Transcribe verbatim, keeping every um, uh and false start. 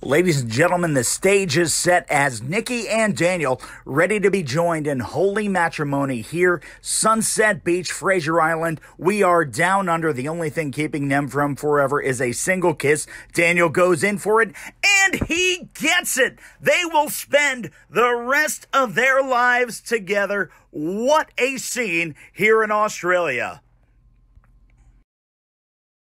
Ladies and gentlemen, the stage is set as Nikki and Daniel ready to be joined in holy matrimony here, Sunset Beach, Fraser Island. We are down under. The only thing keeping them from forever is a single kiss. Daniel goes in for it, and he gets it. They will spend the rest of their lives together. What a scene here in Australia.